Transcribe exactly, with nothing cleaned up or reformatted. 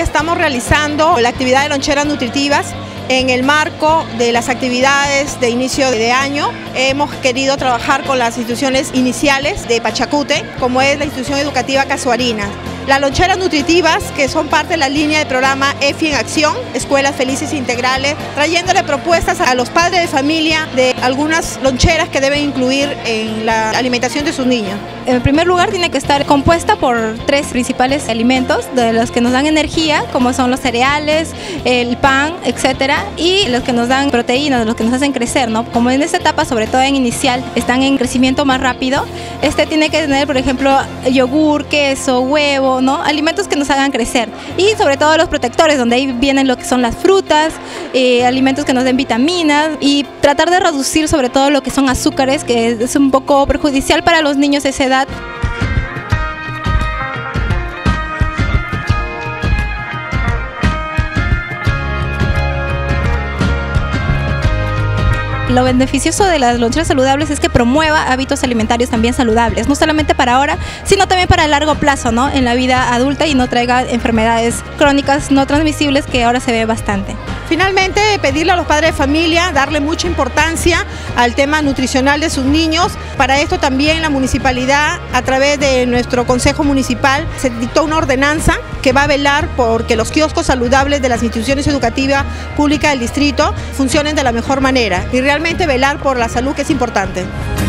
estamos realizando la actividad de loncheras nutritivas en el marco de las actividades de inicio de año. Hemos querido trabajar con las instituciones iniciales de Pachacute, como es la institución educativa Casuarinas. Las loncheras nutritivas, que son parte de la línea del programa E F I en Acción, Escuelas Felices Integrales, trayéndole propuestas a los padres de familia de algunas loncheras que deben incluir en la alimentación de sus niños. En primer lugar, tiene que estar compuesta por tres principales alimentos, de los que nos dan energía, como son los cereales, el pan, etcétera, y los que nos dan proteínas, los que nos hacen crecer, ¿no? Como en esta etapa, sobre todo en inicial, están en crecimiento más rápido, este tiene que tener, por ejemplo, yogur, queso, huevo, ¿no? Alimentos que nos hagan crecer, y sobre todo los protectores, donde ahí vienen lo que son las frutas, eh, alimentos que nos den vitaminas, y tratar de reducir sobre todo lo que son azúcares, que es un poco perjudicial para los niños de esa edad. Lo beneficioso de las loncheras saludables es que promueva hábitos alimentarios también saludables, no solamente para ahora, sino también para el largo plazo, ¿no? En la vida adulta, y no traiga enfermedades crónicas no transmisibles, que ahora se ve bastante. Finalmente, pedirle a los padres de familia darle mucha importancia al tema nutricional de sus niños. Para esto también la municipalidad, a través de nuestro Consejo Municipal, se dictó una ordenanza que va a velar por que los kioscos saludables de las instituciones educativas públicas del distrito funcionen de la mejor manera, y realmente velar por la salud, que es importante.